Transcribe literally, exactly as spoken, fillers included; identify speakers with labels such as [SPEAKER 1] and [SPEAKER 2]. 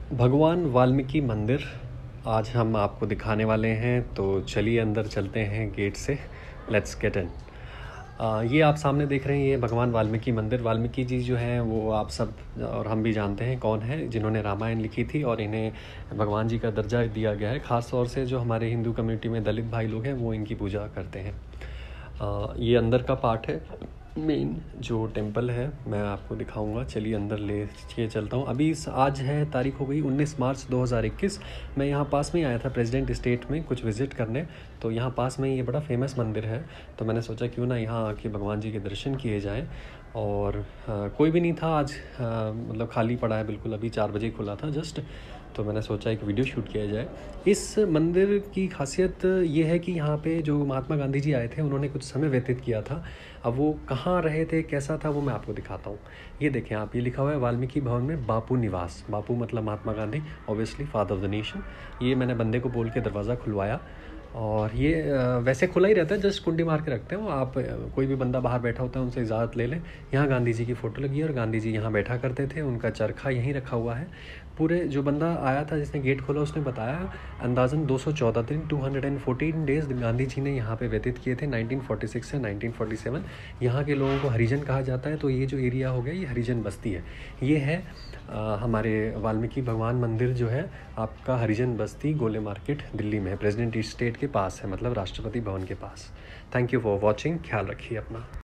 [SPEAKER 1] भगवान वाल्मीकि मंदिर आज हम आपको दिखाने वाले हैं, तो चलिए अंदर चलते हैं गेट से। Let's get in. ये आप सामने देख रहे हैं, ये भगवान वाल्मीकि मंदिर। वाल्मीकि जी जो हैं वो आप सब और हम भी जानते हैं कौन है, जिन्होंने रामायण लिखी थी और इन्हें भगवान जी का दर्जा दिया गया है। ख़ास तौर से जो हमारे हिंदू कम्युनिटी में दलित भाई लोग हैं वो इनकी पूजा करते हैं। आ, ये अंदर का पार्ट है, मेन जो टेंपल है मैं आपको दिखाऊंगा। चलिए अंदर ले के चलता हूँ। अभी इस आज है तारीख हो गई उन्नीस मार्च दो हज़ार इक्कीस। मैं यहाँ पास में ही आया था प्रेसिडेंट स्टेट में कुछ विज़िट करने, तो यहाँ पास में ये बड़ा फेमस मंदिर है, तो मैंने सोचा क्यों ना यहाँ आके भगवान जी के दर्शन किए जाएं। और आ, कोई भी नहीं था आज, आ, मतलब खाली पड़ा है बिल्कुल। अभी चार बजे खुला था जस्ट, तो मैंने सोचा एक वीडियो शूट किया जाए। इस मंदिर की खासियत ये है कि यहाँ पे जो महात्मा गांधी जी आए थे उन्होंने कुछ समय व्यतीत किया था। अब वो कहाँ रहे थे, कैसा था, वो मैं आपको दिखाता हूँ। ये देखें आप, ये लिखा हुआ है वाल्मीकि भवन में बापू निवास। बापू मतलब Mahatma Gandhi, obviously father of the nation. ये मैंने बंदे को बोल के दरवाज़ा खुलवाया, और ये वैसे खुला ही रहता है, जस्ट कुंडी मार के रखते हैं वो। आप कोई भी बंदा बाहर बैठा होता है उनसे इजाज़त ले लें। यहाँ गांधी जी की फ़ोटो लगी है और गांधी जी यहाँ बैठा करते थे, उनका चरखा यहीं रखा हुआ है। पूरे जो बंदा आया था जिसने गेट खोला उसने बताया अंदाज़न दो सौ चौदह दिन दो सौ चौदह डेज़ गांधी जी ने यहाँ पे व्यतीत किए थे, नाइनटीन फोर्टी सिक्स से नाइनटीन फोर्टी सेवन। यहाँ के लोगों को हरिजन कहा जाता है, तो ये जो एरिया हो गया ये हरिजन बस्ती है। ये है आ, हमारे वाल्मीकि भगवान मंदिर जो है आपका हरिजन बस्ती गोले मार्केट दिल्ली में है, प्रेसिडेंट स्टेट के पास है, मतलब राष्ट्रपति भवन के पास। Thank you for watching. ख्याल रखिए अपना।